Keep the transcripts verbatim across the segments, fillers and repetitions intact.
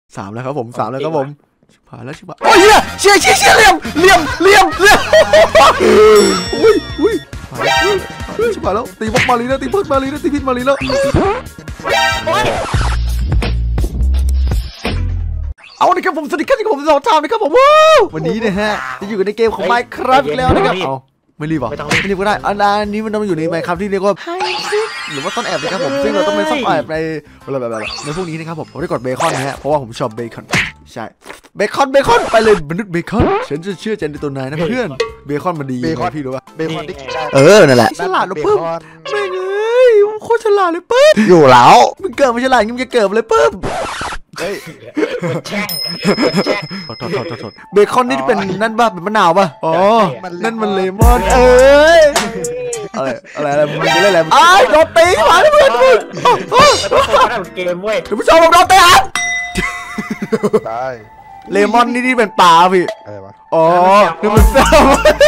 สามแล้วครับผมสามแล้วครับผมผ่านแล้วชิบะโอ้ยเชี่ยเชี่ยเชี่ยเลี่ยมเลี่ยมเลี่ยมเลี่ยมอุ้ยอุ้ยผ่านแล้วชิบะแล้วตีบล็อกมาลีแล้วตีพิษมาลีแล้วตีพิษมาลีแล้วเอาดิครับผมสวัสดีครับที่ผมสองทามนะครับผมวันนี้นะฮะจะอยู่ในเกมของ Minecraft อีกแล้วนะครับเอาไม่รีบหรอไม่รีบก็ได้อันนี้มันต้องอยู่ใน Minecraft ที่เรียกว่าหรือว่าซ่อนแอบนะครับผมซึ่งเราต้องไปซ่อนแอบในอะไรแบบแบบในพวกนี้นะครับผมผมได้กดเบคอนนะฮะเพราะว่าผมชอบเบคอนใช่เบคอนเบคอนไปเลยมนุษย์เบคอนฉันจะเชื่อใจในตัวนายนะเพื่อนเบคอนมันดีพี่รู้ป่ะเบคอนที่กินได้เออนั่นแหละฉลาดหรือปึ๊บไม่เงยโคตรฉลาดเลยปึ๊บอยู่แล้วมึงเกิดมาฉลาดมึงจะเกิดเลยปึ๊บเฮ้ยแช่งแช่งโทษโทษโทษเบคอนนี่เป็นนั่นป่ะเป็นมะนาวป่ะอ๋อนั่นมันเลมอนเอ้ยอะไรอะไรอะไรมึงจะเล่นอะไรอ้าวโดนตีมาเพื่อนมึงเกมเว้ยท่านผู้ชมผมโดนตีอ่ะตายเลมอนนี่นี่เป็นปลาพี่อะไรวะอ๋อนี่มันแซว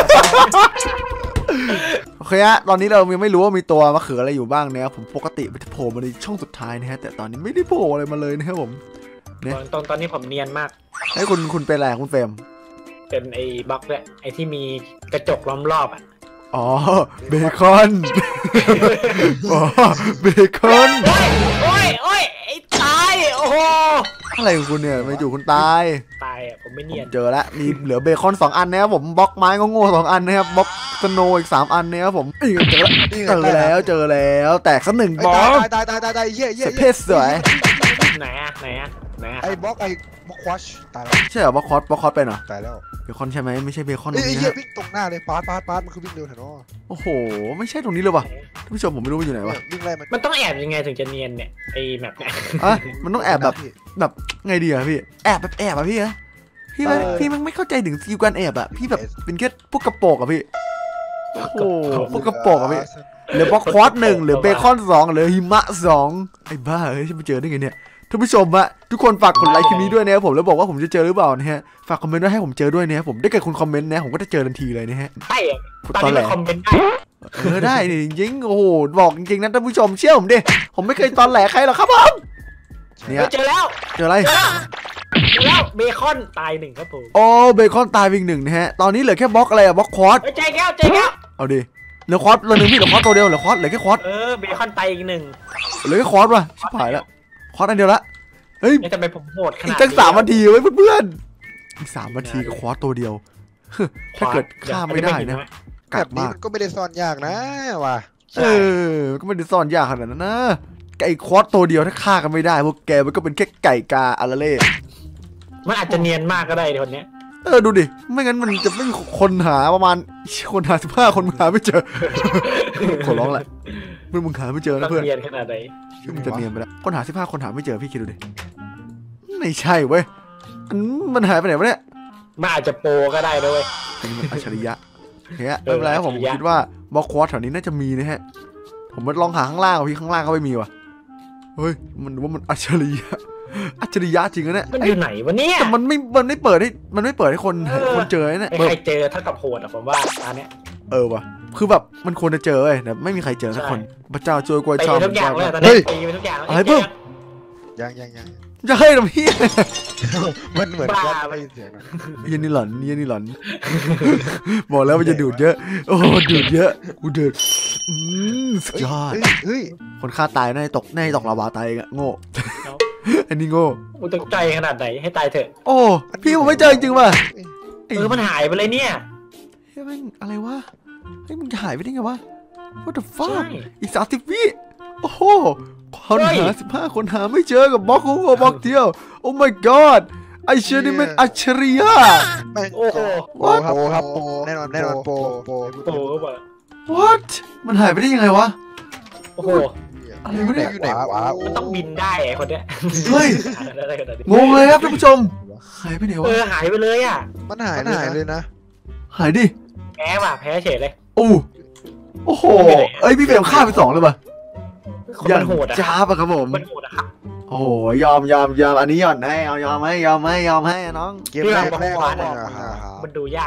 โอเคฮะตอนนี้เรายังไม่รู้ว่ามีตัวมะเขืออะไรอยู่บ้างนะครับผมปกติมันจะโผล่มาในช่องสุดท้ายนะฮะแต่ตอนนี้ไม่ได้โผล่อะไรมาเลยนะครับผมเนี่ยตอนตอนนี้ผมเนียนมากให้คุณคุณเป็นอะไรคุณเฟรมเป็นไอ้บล็อกเนี่ยไอ้ที่มีกระจกล้อมรอบอ่ะอ๋อเบคอนอ๋อเบคอนโอ้ยโอ้ยไอ้ตายโอ้โหอะไรของคุณเนี่ยไม่อยู่คุณตายตายอ่ะผมไม่เนียนเจอแล้วมีเหลือเบคอนสองอันนะครับผมบล็อกไม้โง่ๆสองอันนะครับบล็อกสโนอีกสามอันนะครับผมเจอแล้วเจอแล้วแตกสักหนึ่งบล็อกตายตายตายตายเย่เย่เพชรสวยไหนอ่ะไหนอ่ะไหนอ่ะไอ้บล็อกไอ้บล็อกควอชตายแล้วใช่เหรอบล็อกคอสบล็อกคอสเป็นเหรอตายแล้วเบคอนใช่ไหมไม่ใช่เบคอนไอ้เหี้ยวิ่งตรงหน้าเลยปาดปาดปาดมันคือวิ่งเร็วแถวนั้นโอ้โหไม่ใช่ตรงนี้เลยว่ะท่านผู้ชมผมไม่รู้มันอยู่ไหนวะวิ่งไล่มันมันต้องแอบยังไงถึงจะเนียนเนี่ยไอ้แบบเนี่ยอ่ะมันต้องแอบแบบแบบไงดีอะพี่แอบแบบแอบอะพี่อะพี่มันพี่มันไม่เข้าใจถึงสกิลการแอบอะพี่แบบเป็นแค่พวกกระโปงอะพี่โอ้พวกกระโปงอะพี่เหลือบล็อกควอตหนึ่งเหลือเบคอนสองเหลือหิมะสองไอ้บ้าเฮ้ยจะไปเจอได้ไงเนี่ยท่านผู้ชมอะทุกคนฝากกดไลค์คลิปนี้ด้วยนะครับผมแล้วบอกว่าผมจะเจอหรือเปล่านะฮะฝากคอมเมนต์ด้วยให้ผมเจอด้วยนะครับผมได้เกิดคุณคอมเมนต์นะผมก็จะเจอทันทีเลยนะฮะใช่ตอนนี้คอมเมนต์ได้เออได้จริงๆโอ้โหบอกจริงๆนะท่านผู้ชมเชื่อผมดิผมไม่เคยตอนแหลใครหรอกครับผมเนี่ยเจอแล้วเจออะไรเจอแล้วเบคอนตายหนึ่งครับผมโอ้เบคอนตายอีกหนึ่งนะฮะตอนนี้เหลือแค่บล็อกอะไรอะบล็อกควอตใจแก้วใจแก้วเอาดิเหลือควอตเหลือหนึ่งพี่เหลือควอตตัวเดียวเหลือควอตเหลือแค่ควอตเออเบคอนตายอีกหนึ่งเหลือแค่ควอตว่ะชิบหายแล้วควอตอันเดียวละเฮ้ยทำไมผมโหดขนาดอีกตั้งสามนาทีไว้เพื่อนๆอีกสามนาทีกับควอตตัวเดียวถ้าเกิดฆ่าไม่ได้นะกัดมากก็ไม่ได้ซ่อนยากนะว่ะเออก็ไม่ได้ซ่อนยากขนาดนั้นนะไก่ควอตตัวเดียวถ้าฆ่ากันไม่ได้พวกแกมันก็เป็นแค่ไก่กาอาราเล่มันอาจจะเนียนมากก็ได้คนนี้เออดูดิไม่งั้นมันจะไม่มีคนหาประมาณคนหาสิบห้าคนหาไม่เจอขอร้องแหละเมื่อมึงหาไม่เจอนะเพื่อนเนียนขนาดไหนมึงจะเนียนไปแล้วคนหาสิบห้าคนหาไม่เจอพี่คิดดูดิไม่ใช่เว้ยมันหายไปไหนวะเนี่ยมันอาจจะโปก็ได้ด้วยมันอัจฉริยะเฮ้ยไม่เป็นไรครับผมคิดว่าบล็อกควอตแถวนี้น่าจะมีนะฮะผมมาลองหาข้างล่างพี่ข้างล่างก็ไม่มีว่ะเฮ้ยมันว่ามันอัจฉริยะอัจฉริยะจริงนะเนี่ยมันอยู่ไหนวะเนี่ยแต่มันไม่มันไม่เปิดให้มันไม่เปิดให้คนคนเจอเนี่ยใครเจอเท่ากับโหดอะผมว่าอันเนี้ยเออว่ะคือแบบมันควรจะเจอเลยแต่ไม่มีใครเจอสักคนพระเจ้าช่วยกวยชอบทุกอย่างเลยตอนนี้ตีไปทุกอย่างอะไรปุ๊บยังยังยังจะให้ทำพี่มันเหมือนว่าไม่เสียงยันนี่หล่อนยันนี่หล่อนบอกแล้วมันจะดูดเยอะโอ้ดูดเยอะกูดูดอืมสุดยอดเฮ้ยคนฆ่าตายน่าจะตกน่าจะตกลาวาตายอ่ะโง่อันนี้โง่กูตกใจขนาดไหนให้ตายเถอะโอ้พี่ผมไม่เจอจริงว่ะเออมันหายไปเลยเนี่ยเฮ้ยมันอะไรวะเฮ้ยมันหายไปได้ไงวะ what the fuck อีกสามสิบวิโอ้โหคนหาสิบห้าคนหาไม่เจอกับบล็อกกูกับบล็อกเดียวโอ้ my god ไอเชื่อนี่มันอัจฉริยะโอ้โห what โปครับโปแน่นอนแน่นอนโปโปโปก็แบบ what มันหายไปได้ยังไงวะโอ้โหอะไรไม่ได้อยู่ไหนวะมันต้องบินได้ไอ้คนเนี้ยเฮ้ยงงเลยครับท่านผู้ชมหายไปไหนวะเออหายไปเลยอ่ะมันหายมันหายเลยนะหายดิแพ้ว่ะแพ้เฉยเลยโอ้โอ้โหเอ้ยพี่เบลฆ่าไปสองเลยป่ะยังโหดอ่ะจ้าป่ะครับผมมันโหดอ่ะครับโอ้ยอมยอมยอมอันนี้หย่อนให้เอายอมให้ยอมให้ยอมให้น้องเกมแรกแรกมันดูยาก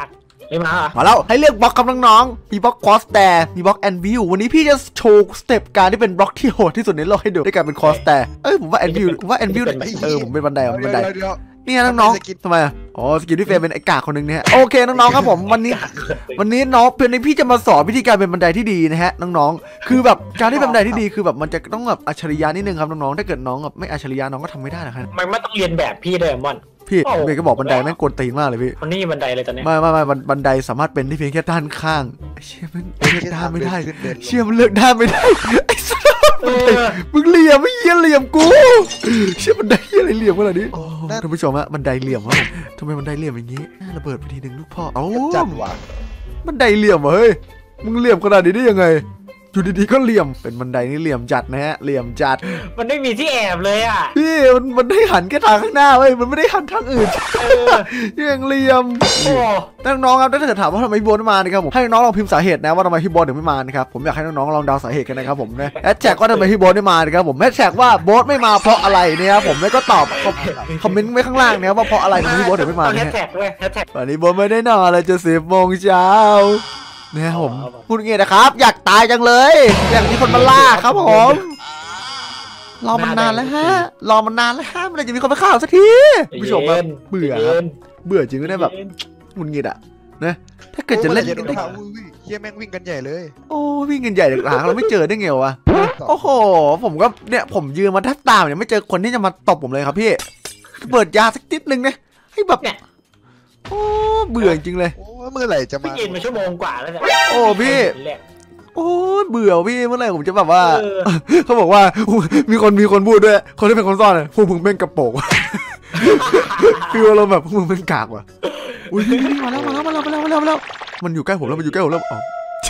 ไม่มาเหรอมาแล้วให้เลือกบล็อกครับน้องๆมีบล็อกคอสแต่มีบล็อกแอนวิววันนี้พี่จะโชว์สเต็ปการที่เป็นบล็อกที่โหดที่สุดในโลกให้ดูด้วยการเป็นคอสแต่เอ้ยผมว่าแอนวิวผมว่าแอนวิวเออผมเป็นบันไดผมเป็นบันไดนี่น้องๆทำไมอ่ะอ๋อสกิลที่เฟรมเป็นไอ้กากคนนึงเนี่ยโอเคน้องๆครับผมวันนี้วันนี้น้องเพื่อนพี่จะมาสอนวิธีการเป็นบันไดที่ดีนะฮะน้องๆคือแบบการที่เป็นบันไดที่ดีคือแบบมันจะต้องแบบอัจฉริยะนิดนึงครับน้องๆถ้าเกิดน้องแบบไม่อัจฉริยะน้องก็ทำไม่ได้นะครับมันไม่ต้องเรียนแบบพี่เลยมอนพี่เมย์ก็บอกบันไดแม่งกวนตีนมากเลยพี่คนนี้บันไดเลยตอนนี้ไม่ไม่ไม่บันไดสามารถเป็นได้เพียงแค่ด้านข้างเชี่ยมันเลือกด้านไม่ได้เชี่ยมันเลือกด้านไม่ได้ไอ้สัสมึงเหลี่ยมไม่เยี่ยเหลี่ยมกูเชี่ยบันไดเยี่ยอะไรเหลี่ยมขนาดนี้ท่านผู้ชมฮะบันไดเหลี่ยมวะทำไมบันไดเหลี่ยมอย่างนี้ระเบิดไปทีหนึ่งลูกพ่อเอ้าจัดว่ะบันไดเหลี่ยมเฮ้ยมึงเหลี่ยมขนาดนี้ได้ยังไงอยู่ดีๆก็เหลี่ยมเป็นบันไดนี่เหลี่ยมจัดนะฮะเหลี่ยมจัดมันไม่มีที่แอบเลยอ่ะพี่มันมันได้หันแค่ทางข้างหน้าเว้ยมันไม่ได้หันทางอื่นยังเหลี่ยมโอ้น้องๆครับถ้าเกิดถามว่าทำไมพี่โบ๊ทไม่มานะครับผมให้น้องลองพิมพ์สาเหตุนะว่าทำไมพี่โบ๊ทถึงไม่มานะครับผมอยากให้น้องๆลองเดาสาเหตุกันนะครับผมนะแฮชแท็กว่าทำไมพี่โบ๊ทไม่มานะครับผมแฮชแท็กว่าโบ๊ทไม่มาเพราะอะไรเนี่ยครับผมแล้วก็ตอบคอมเมนต์ไว้ข้างล่างนะครับว่าเพราะอะไรทำไมพี่โบ๊ทถึงไม่มาแฮชแท็กด้วยแฮชแท็กวันนี้โบ๊ทไม่ได้นอนเลยจะสิบโมงเช้าเนี่ยผมพูดงี้นะครับอยากตายจังเลยอยากมีคนมาล่าครับผมรอมันนานแล้วฮะรอมันนานแล้วฮะมันจะมีคนมาฆ่าสักทีผู้ชมแบบเบื่อเบื่อจริงก็ได้แบบหงุดหงิดอ่ะนะถ้าเกิดจะเล่นกันเฮียแม่งวิ่งกันใหญ่เลยโอ้วิ่งกันใหญ่หาเราไม่เจอได้ไงวะโอ้โหผมก็เนี่ยผมยืนมาทับตาเนี่ยไม่เจอคนที่จะมาตบผมเลยครับพี่เปิดยาสักนิดนึงนะให้แบบโอ้เบื่อจริงเลยโอ้เมื่อไหร่จะมาพี่กินมาชั่วโมงกว่าแล้วเนี่ยโอ้พี่โอ้เบื่อพี่เมื่อไหร่ผมจะแบบว่าเขาบอกว่ามีคนมีคนพูดด้วยคนที่เป็นคนซ่อนเลยพวกมึงเป็นกระโปงฟีลเราแบบพวกมึงเป็นกากว่ะอุ้ยมาแล้วมาแล้วมาแล้วมาแล้วมาแล้วมาแล้วมันอยู่ใกล้ผมแล้วมันอยู่ใกล้ผมแล้วอ๋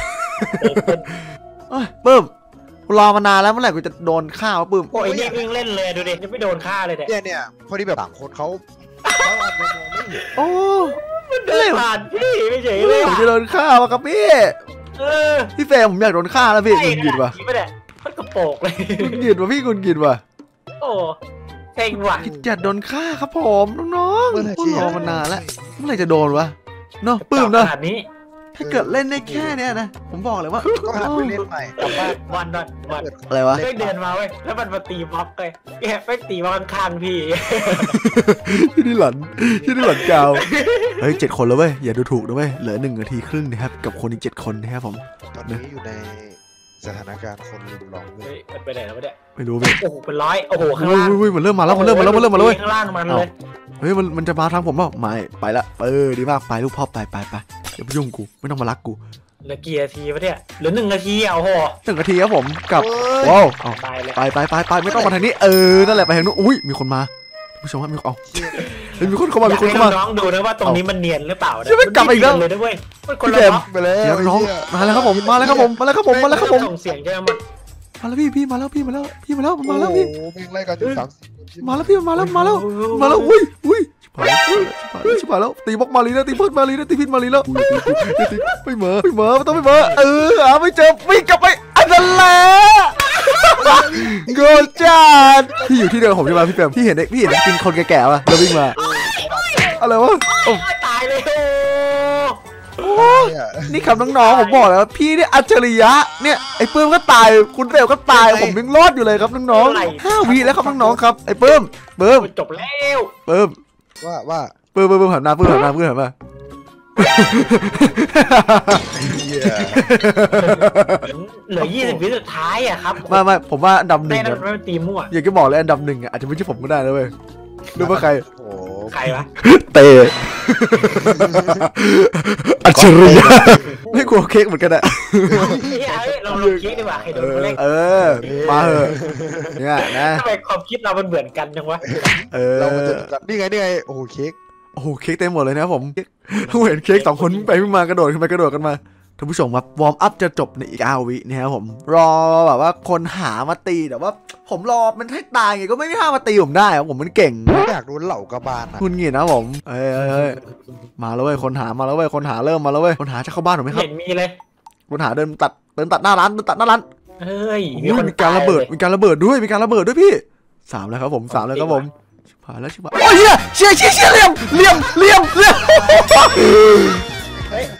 อเพิ่มรอมานานแล้วเมื่อไหร่กูจะโดนฆ่าวะปื้มโอ้ยนี่วิ่งเล่นเลยดูดิยังไม่โดนฆ่าเลยเนี่ยเนี่ยพอดีแบบต่างคนเขาโอ้มันเดินผ่านพี่ไม่เฉยเลยผมจะโดนฆ่าวะครับพี่พี่เฟรมผมอยากโดนฆ่าแล้วพี่คุณหยิดวะมันกระโปกเลยคุณหยิดวะพี่คุณหยิดวะโอ้เซ็งว่ะจะโดนฆ่าครับผมน้องๆรอมานานแล้วเมื่อไหร่จะโดนวะเนาะปื้มเนาะถ้าเกิดเล่นได้แค่เนี้ยนะผมบอกเลยว่าก็หัดไปเล่นใหม่กลับบ้านวันวันวันอะไรวะเดินมาเว้ยแล้วมันมาตีบล็อกเลยแกไปตีบล็อกข้างพี่ที่นี่หลันที่นี่หลันเก่าเฮ้ยเจ็ดคนแล้วเว้ยอย่าดูถูกนะเว้ยเหลือหนึ่งนาทีครึ่งนะครับกับคนอีกเจ็ดคนนะครับผมตอนนี้อยู่ในสถานการณ์คนลุมล้อมเลยไปไหนแล้วเนี่ยไม่รู้เลยโอ้โหเป็นร้อยโอ้โหข้างล่างอุ้ยมันเริ่มมาแล้วมันเริ่มมาแล้วมันเริ่มมาแล้วข้างล่างมันเลยเฮ้ยมันมันจะมาทางผมเปล่าไม่ไปละเออดีมากไปลูกพ่อไปไปไปอย่าไปยุ่งกูไม่ต้องมารักกูเหลือกี่นาทีวะเนี่ยเหลือหนึ่งนาทีอ่ะโอ้โหหนึ่งนาทีครับผมกับว้าวไปไปไปไปไม่ต้องมาทางนี้เออนั่นแหละไปทางนู้นอุ้ยมีคนมาผู้ชมว่ามีเอามีคนเข้ามามีคนเข้ามาน้องดูนะว่าตรงนี้มันเนียนหรือเปล่าจะไม่กลับอีกแล้วเลยด้วยคนละบล็อกไปแล้วน้องมาแล้วครับผมมาแล้วครับผมมาแล้วครับผมมาแล้วครับผมส่งเสียงใช่ไหมมาแล้วพี่พี่มาแล้วพี่มาแล้วพี่มาแล้วมาแล้วพี่ไล่กันถึงสามมาแล้วพี่มาแล้วมาแล้วมาแล้วอุ้ยอุ้ยชิบหายแล้วชิบหายแล้วตีบล็อกมาลีแล้วตีพิษมาลีแล้วตีพิษมาลีแล้วไม่เหมอไม่เหมอไม่ต้องไม่เหมอเออหาไม่เจอวิ่งกลับไปอันนั้นแหละโกจัดพี่อยู่ที่เดิมผมใช่ไหมพี่เปรมพี่เห็นพี่เห็นกินคนแก่ๆป่ะแล้ววิ่งมาอะไรวะตายเลยโอ้นี่คำน้องๆผมบอกแล้วพี่เนี่ยอัจฉริยะเนี่ยไอ้ปื้มก็ตายคุณเปรมก็ตายผมยังรอดอยู่เลยครับน้องๆห้าวิแล้วครับน้องๆครับไอ้ปื้มปื้มจบแล้วปื้มว่าว่าปื้มปื้มหันหน้าปื้มหันหน้าปื้มหันมาเหลือยี่สิบวิสุดท้ายอะครับไม่ไม่ผมว่าอันดับหนึ่งไม่ตีมั่วอยากจะบอกเลยอันดับหนึ่งอาจจะไม่ใช่ผมก็ได้นะเว้ยรู้ว่าใครใครวะเตะอัจฉริยะไม่กลัวเค้กเหมือนกันอะเราลงเค้กดีกว่าใครโดนคนแรกเออมาเหอะเนี่ยนะทำไมความคิดเรามันเหมือนกันจังวะเออนี่ไงนี่ไงโอ้โหเค้กโอ้โหเค้กเต็มหมดเลยนะผมเห็นเค้กสองคนไปขึ้นมากระโดดขึ้นไปกระโดดกันมาท่านผู้ชมครับวอร์มอัพจะจบในอีกเก้าวินะครับผมรอแบบว่าคนหามาตีแต่ว่าผมรอมันให้ตายไงก็ไม่มีทางมาตีผมได้ผมมันเก่งอยากโดนเหล่ากระบาลคุณงี้นะผมเอ้ยมาแล้วเว้ยคนหามาแล้วเว้ยคนหาเริ่มมาแล้วเว้ยคนหาจะเข้าบ้านหรือไม่ครับเห็นมีเลยคนหาเดินตัดเดินตัดหน้าร้านเดินตัดหน้าร้านเฮ้ยมีการระเบิดมีการระเบิดด้วยมีการระเบิดด้วยพี่สามแล้วครับผมสามแล้วครับผมผ่านแล้วชิบหายโอ้ยเชี่ยเชี่ยเชี่ยเหลี่ยมเหลี่ยมเหลี่ยมเหลี่ยม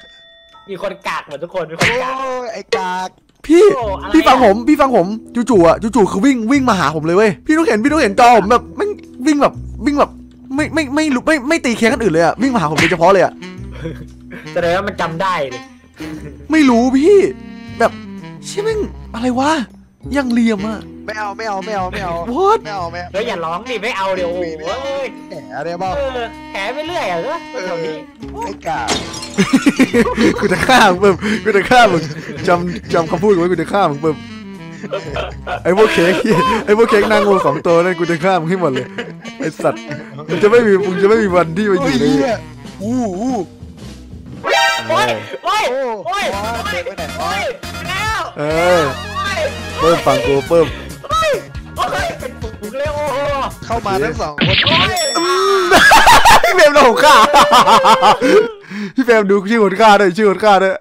มีคนกากเหมือนทุกคนมีคนกากโอ้ยไอ้กากพี่โอ้อะไรพี่ฟังอะผมพี่ฟังผมจู่ๆอ่ะจู่ๆคือวิ่งวิ่งมาหาผมเลยเว้ยพี่ต้องเห็นพี่ต้องเห็นจอผมแบบไม่วิ่งแบบวิ่งแบบไม่ไม่ไม่รู้ไม่ไม่ตีเค้กกันอื่นเลยอ่ะวิ่งมาหาผมโดยเฉพาะเลยอ่ะแสดงว่ามันจำได้เลยไม่รู้พี่แบบเชี่ยแม่งอะไรวะยังเหลี่ยมอ่ะไม่เอาไม่เอาไม่เอาไม่เอา what ไม่เอาไม่เอาเฮ้ยอย่าร้องดิไม่เอาเดี๋ยวโอ้ยแหมอะไรบ้างเออแผลไปเรื่อยอ่ะเนอะแถวนี้ไอ้กากกูจะฆ่ามึงเพิ่มกูจะฆ่ามึงจำจำคำพูดไว้กูจะฆ่ามึงเพิ่มไอ้พวกเค้กไอ้พวกเค้กนางงูสองตัวนั่นกูจะฆ่ามึงให้หมดเลยไอ้สัตว์มึงจะไม่มีมึงจะไม่มีวันที่มาอยู่ในอู้อู้โอ้ยโอ้ยโอ้โอ้ยโอ้เดินไปไหนโอ้ยแล้วเออเพิ่มฟังกูเพิ่มโอ้ยโอ้ยเป็นปุกเลยโอ้โหเข้ามาทั้งสองคนโอ้ยพี่เฟรมโดนฆ่าพี่เฟรมดูชื่อคนฆ่าด้วยชื่อคนฆ่าด้วย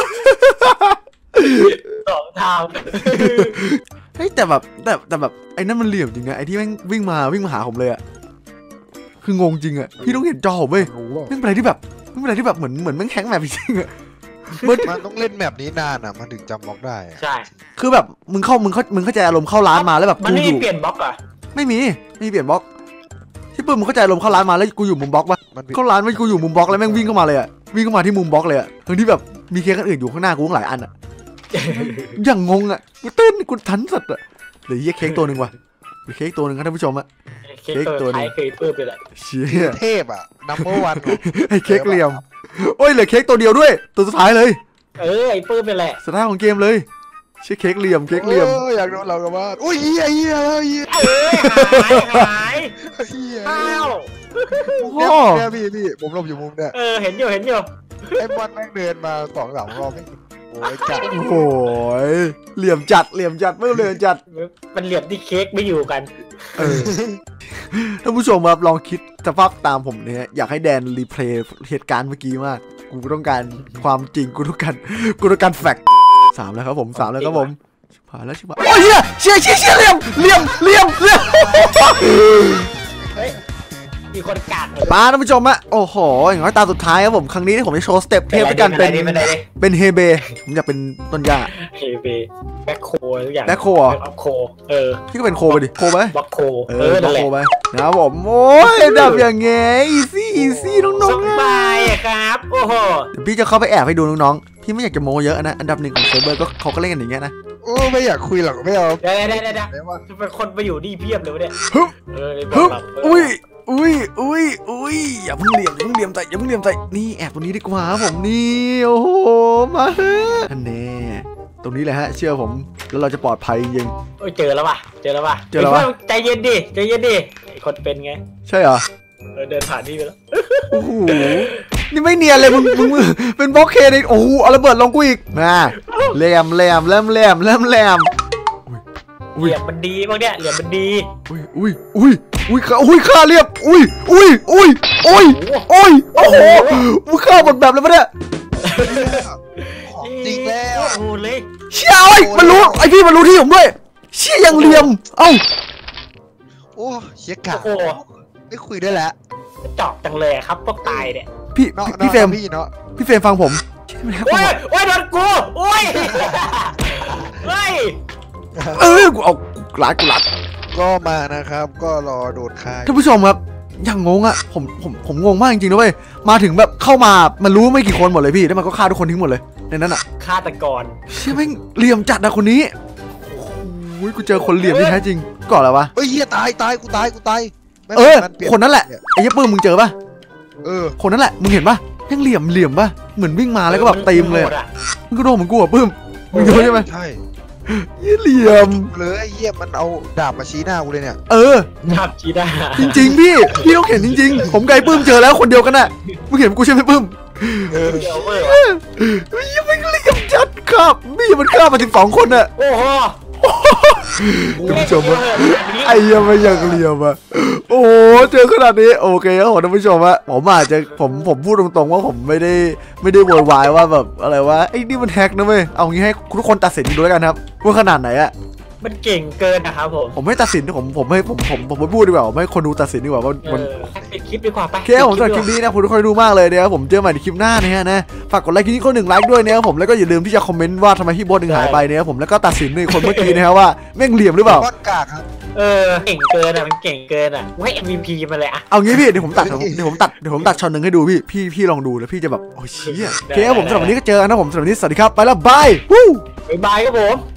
สองทางเฮ้ยแต่แบบแต่แต่แบบไอ้นั่นมันเหลี่ยมจริงนะไอ้ที่แม่งวิ่งมาวิ่งมาหาผมเลยอะคืองงจริงอะพี่ต้องเห็นจอผมเว้ยแม่งเป็นอะไรที่แบบแม่งเป็นอะไรที่แบบเหมือนเหมือนแม่งแข็งแบบจริงอะมันต้องเล่นแบบนี้นานอ่ะมันถึงจำบล็อกได้ใช่คือแบบมึงเข้ามึงเข้ามึงเข้าใจอารมณ์เข้าร้านมาแล้วแบบมันกูไม่อมียู่เปลี่ยนบล็อกอ่ะไม่มีไม่มีเปลี่ยนบล็อกที่ปื้มมึงเข้าใจอารมณ์เข้าร้านมาแล้วกูอยู่มุมบล็อกปะมันเข้าร้านไม่กูอยู่มุมบล็อกแล้วแม่งวิ่งเข้ามาเลยอะวิ่งเข้ามาที่มุมบล็อกเลยอะทั้งที่แบบมีเค้กอันอื่นอยู่ข้างหน้ากูตั้งหลายอันอะอย่างงงอะกูเต้นกูทันสัตว์อะเหลือเยี่ยเค้กตัวหนึ่งว่ะเหลือเค้กตัวหนึ่งครับท่านผู้ชมอะเค้กตัวไทยเคยเพิ่มไปเลยเชี่ยเทพอ่ะนัมเบอร์วันไอ้เค้กเหลี่ยมโอ้ยเหลือเค้กตัวเดียวด้วยตัวสุดท้ายเลยเออไอ้ปื้มไปแหละสุดท้ายของเกมเลยเชี่ยเค้กเหลี่ยมเค้กเหลี่ยมอยากโดนเรากับว่าอุ้ยเฮียเฮียเฮียเออหายหายเฮียอ้าวเนี่ยพี่พี่ผมหลบอยู่มุมเนี่ยเออเห็นอยู่เห็นอยู่ไอ้บอลแม่งเดินมาสองสามรอบไม่โอ้ยจัดโอ้โหเหลี่ยมจัดเหลี่ยมจัดไม่เหลี่ยมจัดมันเหลี่ยมที่เค้กไม่อยู่กันเออท่านผู้ชมครับลองคิดสภาพตามผมเนี่ยอยากให้แดนรีเพลย์เหตุการณ์เมื่อกี้มากกูต้องการความจริงกูต้องการกูต้องการแฟกต์สามแล้วครับผมสามแล้วครับผมผ่านแล้วใช่ไหมโอ้ยเฮียเชี่ยเชี่ยเชี่ยเหลี่ยมเหลี่ยมเหลี่ยมเหลี่ยมเฮ้ยมีคนกากเลยมาท่านผู้ชมอะโอ้โหอย่างน้อยตาสุดท้ายครับผมครั้งนี้ที่ผมจะโชว์สเต็ปเทพด้วยกันเป็นเป็นอะไรเป็นเฮเบผมอยากเป็นต้นหญ้าเฮเบแบ็คโคทุกอย่างแบ็คโคเหรอบ็คโคเออพี่ก็เป็นโคไปดิโคไปบ็คโคเอเอออต้นั่อน งแหโคละไปนะครับผมโอ้ยดับอย่างเงี้ยอีซี่อีซี่น้สองๆอะบายอะครับโอ้โหเดี๋ยวพี่จะเข้าไปแอบให้ดูน้องๆพี่ไม่อยากจะโม้เยอะนะอันดับหนึ่งของเซิร์ฟเวอร์ก็เขาก็เล่นกันอย่างเงี้ยนะโอ้ไม่อยากคุยหรอกไม่เอาเดี๋ยวเดี๋ยวเดี๋ยวเดี๋ยวไม่ว่าเป็นคนไปอยู่นี่เพียบเลยวะเนี่ยฮึบเออฮึบแบบอุ้ยอุ้ยอุ้ยอุ้ยอย่าเพิ่งเหลี่ยมอย่าเพิ่งเหลี่ยมใจอย่าเพิ่งเหลี่ยมใจนี่แอบตรงนี้ดีกว่าครับผมนี่โอ้โหมาเฮ้ยอันแน่ตรงนี้แหละฮะเชื่อผมแล้วเราจะปลอดภัยจริงโอ้ยเจอแล้วว่ะเจอแล้วว่ะเจอแล้ววะไพื่นใจเย็นดิใจเย็นดิไอคนเป็นไงใช่เหรอเออเดินผ่านนี่ไปแล้วโอ้โหนี่ไม่เนียนเลยมึงมึงมึงเป็นบล็อกเคเลยโอ้โหเอาระเบิดลงกูอีกมาแหลมแหลมแหลมแหลมแหลมแหลมเหลี่ยมมันดีบางเนี่ยเหลี่ยมมันดีอุ้ยอุ้ยอุ้ยอุ้ยข้าอุ้ยข้าเรียบอุ้ยอุ้ยอุ้ยอุ้ยอุ้ยโอ้โหมึงฆ่าหมดแบบเลยปะเนี่ยของจริงแล้วโอ้โหเลยเชี่ยไอ้ยมันรู้ไอพี่มันรู้ที่ผมด้วยเชี่ยยังเหลี่ยมเอ้าโอ้เชี่ยกะโอ้โหไม่คุยได้แล้วเจอกจังเลยครับพวกตายเนี่ยพี่เนาะพี่พี่เฟรมพี่เนาะพี่เฟรมฟังผมเชี่ยมันแฮกโอ้มายโอ้ยโดนกูโอ้ยเฮ้ยเออกูเอากูรัดกูรัดก็มานะครับ ก็รอโดนฆ่าท่านผู้ชมครับยังงงอะผมผมผมงงมากจริงๆนะเว้ยมาถึงแบบเข้ามามันรู้ไม่กี่คนหมดเลยพี่แล้วมันก็ฆ่าทุกคนทิ้งหมดเลยในนั้นอะฆาตกรเชี่ยแม่งเหลี่ยมจัดนะคนนี้โอ้ยกูเจอคนเหลี่ยมที่แท้จริงก่อนแล้ววะเฮ้ยเฮียตายตายกูตายกูตายไม่เออมันปลี่ยคนนั้นแหละไอ้ยับปื้มมึงเจอปะเออคนนั้นแหละมึงเห็นปะแม่งเหลี่ยมเหลี่ยมปะเหมือนวิ่งมาแล้วก็แบบตีมเลยโหอะดอะมึงก็โดนเหมือนกูอะปื้มมึงโดนใช่ไหมใช่เหี้ยเหลี่ยมเลยไอ้เฮียมันเอาดาบมาชี้หน้ากูเลยเนี่ยเออทับจีด้าจริงๆพี่พี่ต้องเห็นจริงๆผมกับไอ้ปื้มเจอแล้วคนเดียวกันน่ะมึงเห็นกูใช่ไหมปื้มเออเดี๋ยวเว้ยเฮ้ยยังไม่เหลี่ยมจัดครับพี่มันฆ่ามาสิบสองคนน่ะโอ้โหท่านผู้ชมอะไอ้ยังไม่อยากเหลี่ยมอะโอ้โหเจอขนาดนี้โอเคครับผมท่านผู้ชมอะผมอาจจะผมผมพูดตรงๆว่าผมไม่ได้ไม่ได้โวยวายว่าแบบอะไรวะไอ้นี่มันแฮกนะเว้ยเอางี้ให้ทุกคนตัดสินดูแล้วกันครับว่าขนาดไหนอะมันเก่งเกินนะครับผมผมไม่ตัดสินผมผมให้ผมผมผมไม่พูดดีกว่าผมให้คนดูตัดสินดีกว่าว่าเอมันอปิดคลิปดีกว่าไปโอเคผมสำหรับคลิปนี้นะผมทุกคนดูมากเลยนะครับผมเจอใหม่ในคลิปหน้านะฮะนะฝากกดไลค์คลิปนี้คนหนึ่งไลค์ด้วยนะครับผมแล้วก็อย่าลืมที่จะคอมเมนต์ว่าทำไมพี่โบ๊ทถึงหายไปนะครับผมแล้วก็ตัดสินในคนเมื่อกี้นะครับว่าแม่งเหลี่ยมหรือเปล่าบอลกากครับเออเก่งเกินอ่ะมันเก่งเกินอ่ะให้ เอ็ม วี พี มาเลยอ่ะเอางี้พี่เดี๋ยวผมตัดเดี๋ยวผมตัดเดี๋ยวผมตัดช็อตหนึ่งให้ดูพี่พี่พี่ลองดูแล้วพี่จะแบบโอ้เชี่ยโอเคครับผมสำหรับวันนี้ก็เจอกันนะผมสำหรับวันนี้สวัสดีครับไปแล้วบายวู้บ๊ายบายครับผม